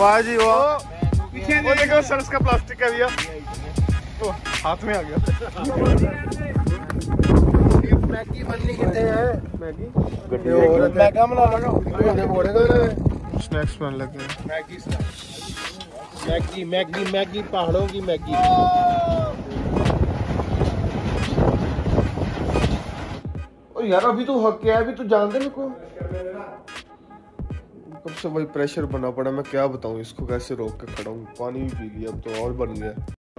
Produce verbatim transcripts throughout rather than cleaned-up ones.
वाह जी वाह। वो देखो सर्स का प्लास्टिक का भैया, हाथ में आ गया। मैगी बननी कितने हैं? मैगी मैगा बना लो, स्नैक्स बन लगे हैं। मैगी मैगी मैगी मैगी पहाड़ों की मैगी। ओ यार अभी तो हक क्या है, अभी तो जानते मेरे को कब से वही प्रेशर बना पड़ा। मैं क्या बताऊं इसको, कैसे रोक के खड़ा हूँ। पानी भी पी लिया, अब तो और बन गया।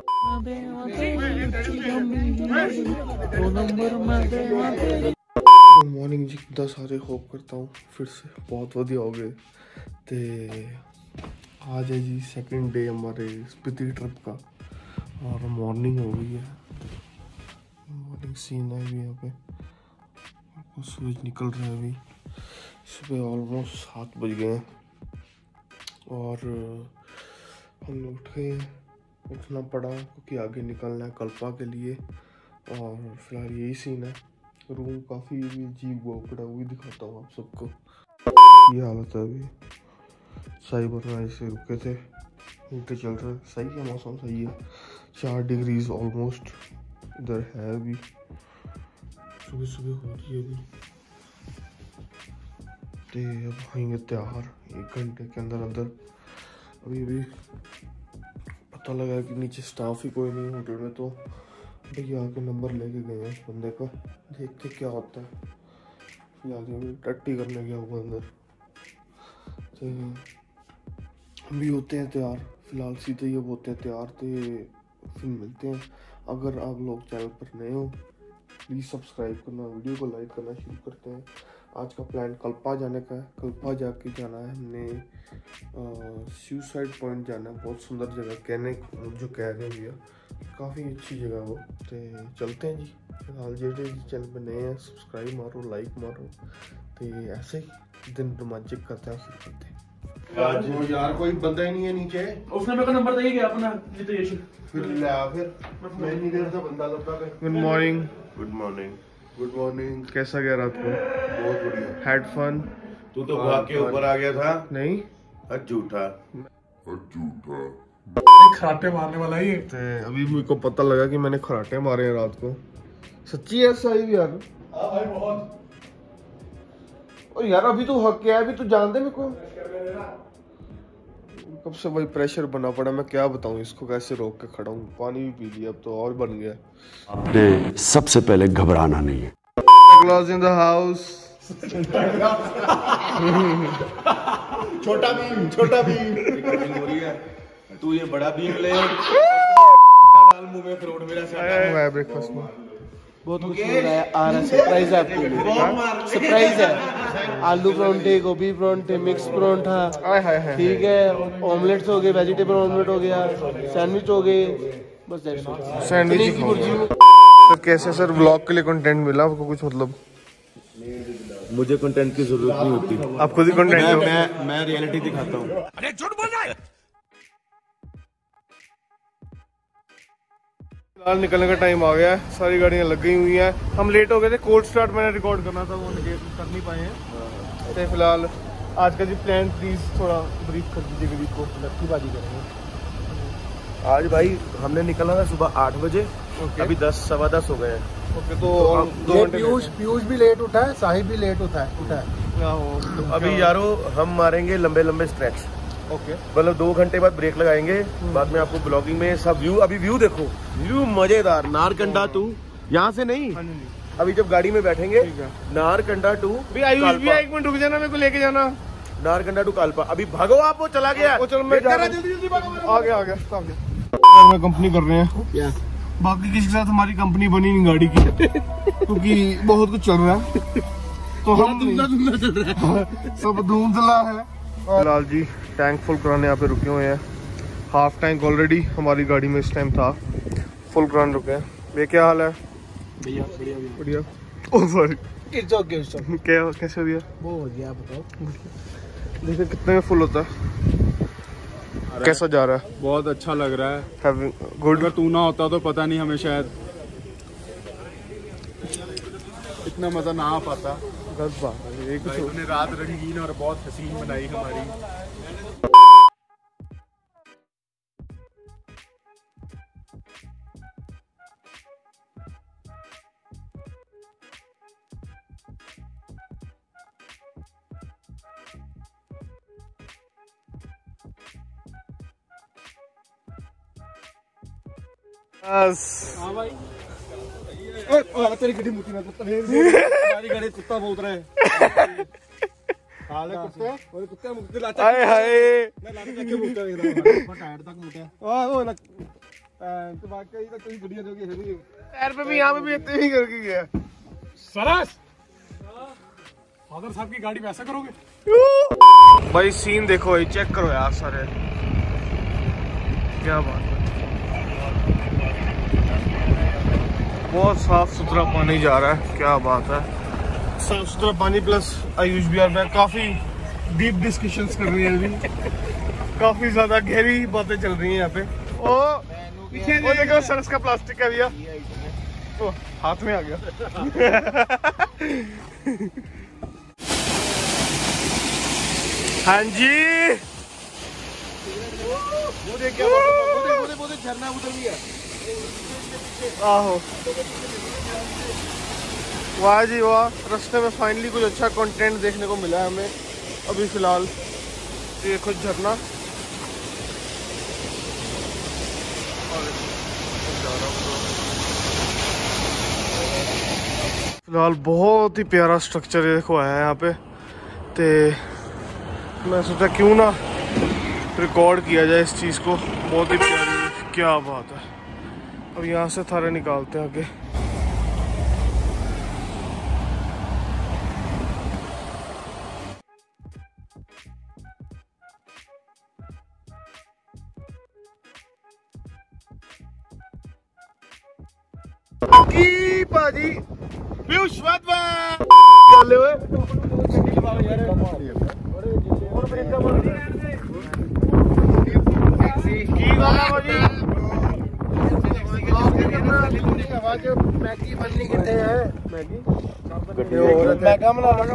मॉर्निंग जी कितना सारे होप करता हूँ फिर से बहुत वधिया हो गए। ते आज है जी सेकंड डे हमारे स्पीति ट्रिप का और मॉर्निंग हो गई है। मॉर्निंग सीन है अभी यहाँ पे, सूरज निकल रहा है अभी। सुबह ऑलमोस्ट सात बज गए हैं और हमने उठ गए, उठना पड़ा क्योंकि आगे निकलना है कल्पा के लिए। और फिलहाल यही सीन है। रूम काफ़ी अजीब हुआ पड़ा, वो भी दिखाता हूँ आप सबको। ये हालत है अभी। साइबर में ऐसे रुके थे, हीटर चल रहा है, सही है मौसम, सही है। चार डिग्रीज ऑलमोस्ट इधर है अभी। सुबह सुबह हो रही है अभी। तो अब होंगे तैयार एक घंटे के अंदर अंदर। अभी अभी पता लगा कि नीचे स्टाफ ही कोई नहीं होटल में, तो भैया आके नंबर लेके गए हैं बंदे का, देखते क्या होता है। फिलहाल टट्टी करने गया हुआ अंदर, तो हम भी होते हैं तैयार। फिलहाल सीधे ये होते हैं तैयार, तो फिर मिलते हैं। अगर आप लोग चैनल पर नए हो प्लीज़ सब्सक्राइब करना, वीडियो को लाइक करना शुरू करते हैं। आज का प्लान कल्पा जाने का है। कल्पा जाके जाना है हमने, सुसाइड पॉइंट जाना है। बहुत सुंदर जगह, कहने जो कह रहे हैं भैया, काफ़ी अच्छी जगह वो। तो चलते हैं जी। फिलहाल जो चैनल पे नए हैं सब्सक्राइब मारो, लाइक मारो। तो ऐसे ही दिन रोमांचक करते हैं, शुरू करते हैं। आज यार कोई बंदा ही नहीं है नीचे। उसने मेरे को नंबर दे गया अपना जितेश। फिर ले आ, फिर मैं नहीं देर से बंदा लगा के। Good morning. Good morning. Good morning. कैसा गया रात को? बहुत बढ़िया। Had fun? तू तो भाग के ऊपर आ गया था। नहीं झूठा झूठा खराटे मारने वाला ही है। तो अभी मेरे को पता लगा कि मैंने खराटे मारे हैं रात को। सच्ची ऐसा ही भी यार? हाँ भाई बहुत। ओ यार अभी तो हक क्या है, अभी तो जानते मेरे को कब से वही प्रेशर बना पड़ा। मैं क्या बताऊं इसको, कैसे रोक के खड़ा हूँ। पानी भी पी लिया, अब तो और बन गया। आपने सबसे पहले घबराना नहीं है। Claws in the house. Chhota Bheem, छोटा भीम हो रही है। तू ये बड़ा भीम ले डाल मुंह में, फ्रूट मेरा से ब्रेकफास्ट में बहुत कुछ हो रहा है। आ रहा है सरप्राइज है आपके लिए, सरप्राइज है। आलू परांठे, गोभी परांठे, मिक्स परांठा, ठीक है, ऑमलेट्स हो गए, वेजिटेबल ऑमलेट हो गया, सैंडविच हो गए, बस सैंडविच की भुर्जी। तो कैसे सर व्लॉग के लिए कंटेंट मिला आपको कुछ? मतलब मुझे कंटेंट की जरूरत नहीं होती, आप खुद ही कंटेंट। मैं मैं, मैं रियलिटी दिखाता हूँ। अरे झूठ बोल रहा है। फिलहाल निकलने का टाइम आ गया है, सारी गाड़ियां लग गई हुई हैं। हम लेट हो गए थे, कोल्ड स्टार्ट मैंने रिकॉर्ड करना था, वो कर नहीं पाए हैं। तो फिलहाल आज का जी प्लान प्लीज थोड़ा ब्रीफ कर दीजिए गरीब को। लक्की बाजी करेंगे आज भाई हमने निकला था सुबह आठ बजे, अभी दस सवा दस हो गए हैं। ओके, तो दो घंटे। पीयूष पीयूष भी लेट उठा है, साहिब भी लेट उठा है उठा है तो अभी यारो हम मारेंगे लंबे लंबे स्ट्रेच। ओके, मतलब दो घंटे बाद ब्रेक लगाएंगे। बाद में आपको ब्लॉगिंग में सब व्यू, अभी व्यू देखो, व्यू मजेदार। नारकंडा टू यहाँ से नहीं, अभी जब गाड़ी में बैठेंगे नारकंडा टू एक मिनट रुक जाना, मेरे को लेके जाना। नारकंडा टू कालपा। अभी भागो आप, वो चला गया। वो चलो, मैं जा रहा हूं। जल्दी जल्दी भागो। आ गया आ गया आ गया। मैं कंपनी कर रहे हैं, बाकी किसी के साथ हमारी कंपनी बनी नहीं गाड़ी की, क्योंकि बहुत कुछ चल रहा है। तो हम धुंधला धुंधला चल रहा है, सब धुंधला है। फिलहाल जी टैंक फुल कराने यहाँ पे रुके हुए हैं। हाफ टैंक ऑलरेडी हमारी गाड़ी में इस टाइम था, फुल कराने रुके हैं। ये क्या हाल है भैया? बढ़िया बढ़िया। Oh sorry, it's okay it's okay. क्या कैसे हो गया? बहुत बढ़िया, आप बताओ। देखिए कितने में फुल होता है। कैसा जा रहा है? बहुत अच्छा लग रहा है। गुड। अगर तू ना होता तो पता नहीं हमें शायद इतना मजा ना आ पाता। गलत बात है, एक भाई ने रात रंगीन और बहुत हसीन बनाई हमारी। हाँ भाई तेरी गड्डी मुट्ठी में तुम्हारी गाड़ी कुत्ता बहुत रहा है हाले कुत्ते और कुत्ते मुक्ति लाचा हाय हाय मैं लाचा के मुक्ता देख रहा हूं टायर तक मुक्ता वाह वो लग तो वाकई तो कोई गड्डियां जोगी है टायर पे भी यहां पे भी इतने ही करके गया सरस फादर साहब की गाड़ी वैसा करोगे भाई सीन देखो भाई चेक करो यार सारे क्या बात है बहुत साफ सुथरा पानी जा रहा है क्या बात है साफ सुथरा पानी प्लस आयुष बिहार में काफी डीप डिस्कशंस कर रही है अभी काफी ज्यादा गहरी बातें चल रही हैं यहाँ पे ओ वो देखो सरस का प्लास्टिक का दिया ओ हाथ में आ गया हाँ जी वो देख क्या वो देख वो देख वो देख झरना उधर भी है आहो वाह जी वाह रास्ते में फाइनली कुछ अच्छा कंटेंट देखने को मिला है हमें अभी फिलहाल ये कुछ झरना फिलहाल बहुत ही प्यारा स्ट्रक्चर देखो है यहाँ पे ते मैं सोचा क्यों ना रिकॉर्ड किया जाए इस चीज़ को बहुत ही प्यारी क्या बात है अब यहाँ से थारे निकालते हैं आगे की पाजी चले हुए की वाला भाजी मैगी बननी कितने है मैगी मैगा बना लो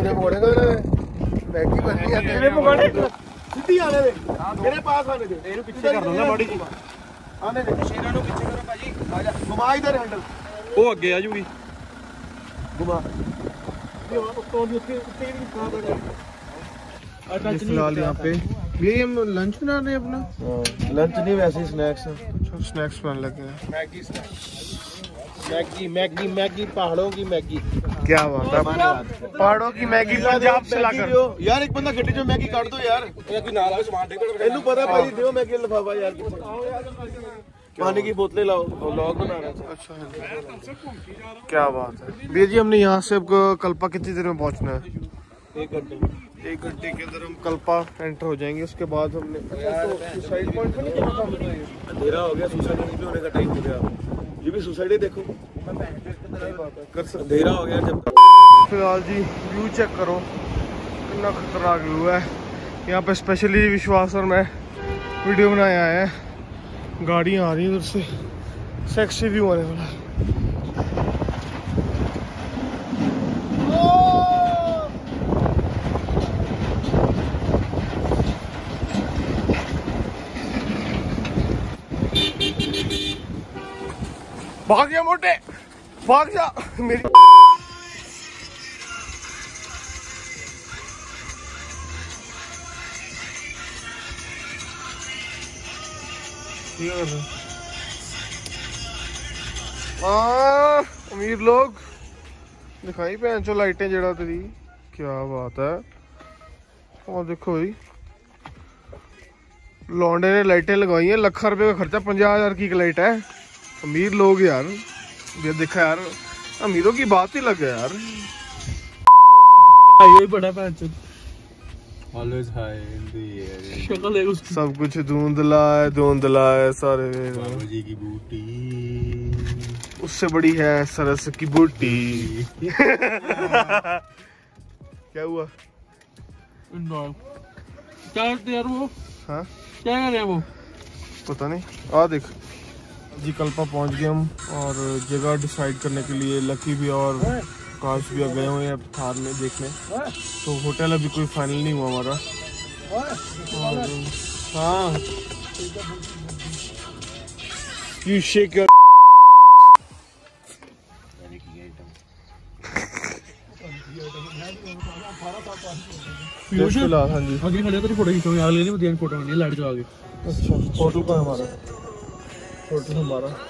मैगी बननी है तेरे पकौड़े सीधी आने दे मेरे पास आने दे तेरे पीछे कर दूंगा बॉडी जी आने दे शेरा नु पीछे करो भाजी आजा घुमा इधर हैंडल वो आगे आ जूगी घुमा फिलहाल यहाँ पे ये हम लंच बना रहे हैं अपना लंच नहीं वैसे ही स्नैक्स स्नैक्स बन लगे हैं मैगी मैगी मैगी मैगी पहाड़ों की मैगी क्या बात है पहाड़ों की मैगी पंजाब से लाकर यार एक बंदा गड्डी जो मैगी काट दो यार इन्हें पता भाई दियो मैगी लिफाफा यार पानी की बोतलें लाओ व्लॉग बना रहा है अच्छा क्या बात है भैया जी हमने यहाँ से अब कल्पा कितनी देर में पहुँचना है एक घंटे एक घंटे के अंदर हम कल्पा एंटर हो जाएंगे उसके बाद हमने सुसाइड पॉइंट पे नहीं अंधेरा हो गया सुसाइड नहीं होने का टाइम हो गया ये भी सुसाइड ही देखो कर सकते अंधेरा हो गया जब फिलहाल जी व्यू चेक करो कितना खतरनाक व्यू है यहाँ पे स्पेशली विश्वास और मैं वीडियो बनाए आए हैं गाड़ियाँ आ रही हैं उधर से सेक्सी व्यू आने वाला है भाग जा मोटे भाग जा मेरी अमीर लोग दिखाई भैन लाइटें जड़ा तेरी क्या बात है और देखो भाई लौंडे ने लाइटें लगवाई हैं लाख रुपए का खर्चा पंजाह हजार की लाइट है अमीर लोग यार ये देखा यार अमीरों की बात ही लग गया यार यही बड़ा पैंचो Always high in the air. शक्ल है उसकी सब कुछ धुंधला है धुंधला है सारे बाबा जी की बूटी उससे बड़ी है सरस की बूटी क्या हुआ क्या करते यार वो हाँ क्या कर रहे हैं वो पता नहीं आ देख जी कल्पा पहुंच गए हम और जगह डिसाइड करने के लिए लकी भी और काश भी गए हुए हैं थार में देखने तो होटल अभी कोई फाइनल नहीं हुआ हमारा और हाँ यू शेक योर फिलहाल हाँ जी आगे खड़े तो फोटो खींचो यार लेनी फोटो नहीं लाइट जो आगे अच्छा होटल का हमारा होटल हमारा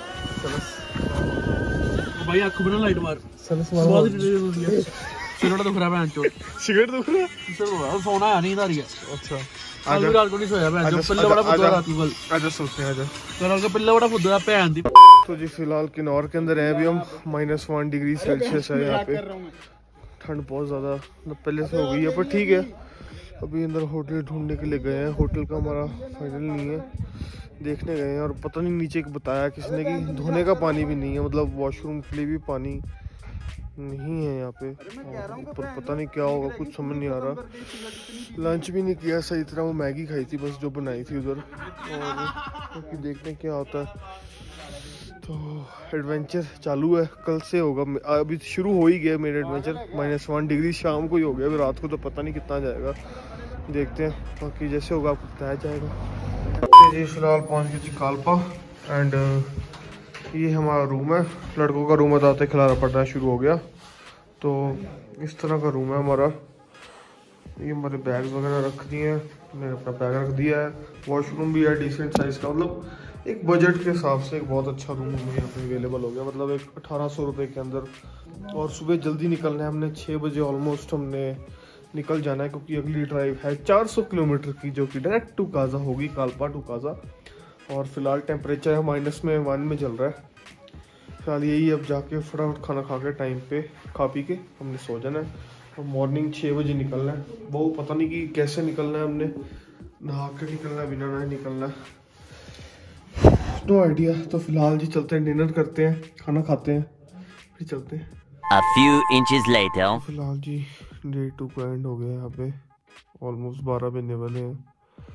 भाई आंख बना लाइट मार सलस बहुत सिगरेट दुख रहा है चोट सिगरेट दुख रहा है? सोना है नींद आ रही है अच्छा कल भी रात को नहीं सोया भैन जो पिल्ला बड़ा फुद्दा रात को कल आजा सोते हैं आजा। कल का पिल्ला बड़ा फुद्दा भैन दी। तो जी फिलहाल किन्नौर के अंदर है अभी हम, माइनस वन डिग्री सेल्सियस है यहाँ पे, ठंड बहुत ज़्यादा पहले से हो गई है पर ठीक है। अभी अंदर होटल ढूंढने के लिए गए हैं, होटल का हमारा फाइनल नहीं है, देखने गए हैं और पता नहीं नीचे बताया किसने कि धोने का पानी भी नहीं है, मतलब वॉशरूम के लिए भी पानी नहीं है यहाँ पे। ऊपर पता नहीं क्या होगा, कुछ समझ नहीं आ रहा। लंच भी नहीं किया सही तरह, वो मैगी खाई थी बस जो बनाई थी उधर, और तो देखते क्या होता है। तो एडवेंचर चालू है, कल से होगा, अभी शुरू हो ही गया मेरा एडवेंचर। माइनस वन डिग्री शाम को ही हो गया, अभी रात को तो पता नहीं कितना जाएगा, देखते हैं। बाकी जैसे होगा आपको बताया जाएगा। जी फिलहाल पहुँच गए चिकालपा एंड ये हमारा रूम है, लड़कों का रूम बताते खिलाना पड़ना शुरू हो गया। तो इस तरह का रूम है हमारा, ये हमारे बैग वगैरह रख दिए हैं, मैंने अपना बैग रख दिया है, वॉशरूम भी है डिसेंट साइज़ का, मतलब एक बजट के हिसाब से एक बहुत अच्छा रूम हमें यहाँ पे अवेलेबल हो गया, मतलब एक अठारह सौ रुपये के अंदर। और सुबह जल्दी निकलना है हमने, छः बजे ऑलमोस्ट हमने निकल जाना है, क्योंकि अगली ड्राइव है चार सौ किलोमीटर की, जो कि डायरेक्ट टू काजा होगी, कालपा टू काजा। और फिलहाल टेम्परेचर है माइनस में वन में चल रहा है फिलहाल। यही अब जाके फटाफट खाना खा के टाइम पे खा पी के हमने सो जाना है और मॉर्निंग छः बजे निकलना है। वो पता नहीं कि कैसे निकलना है, हमने नहा के निकलना है, बिना नहाए निकलना है, नो आइडिया। तो फिलहाल जी चलते हैं, डिनर करते हैं, खाना खाते हैं, फिर चलते हैं। A few inches later. फिलहाल जी डे टू का एंड हो गया यहाँ पे, ऑलमोस्ट बारह बजने वाले हैं।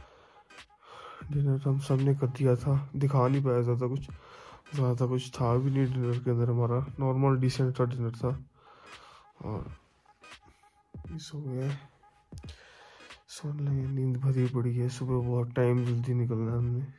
डिनर हम सब ने कर दिया था, दिखा नहीं पाया ज़्यादा कुछ, ज़्यादा कुछ था भी नहीं डिनर के अंदर, हमारा नॉर्मल डिसेंट सा डिनर था। और इस हो गया, सोने लगे, नींद भरी पड़ी है, सुबह बहुत टाइम जल्दी निकलना है हमने,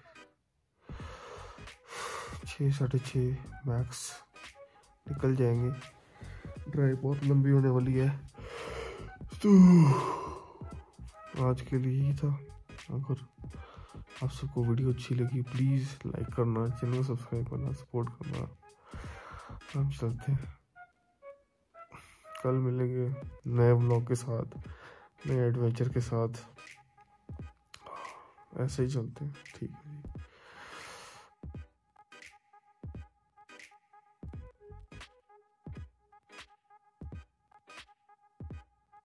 छः साढ़े छः मैक्स निकल जाएंगे, ड्राइव बहुत लंबी होने वाली है। तो आज के लिए ही था, अगर आप सबको वीडियो अच्छी लगी प्लीज़ लाइक करना, चैनल को सब्सक्राइब करना, सपोर्ट करना। हम चलते हैं, कल मिलेंगे नए व्लॉग के साथ, नए एडवेंचर के साथ, ऐसे ही चलते हैं, ठीक है।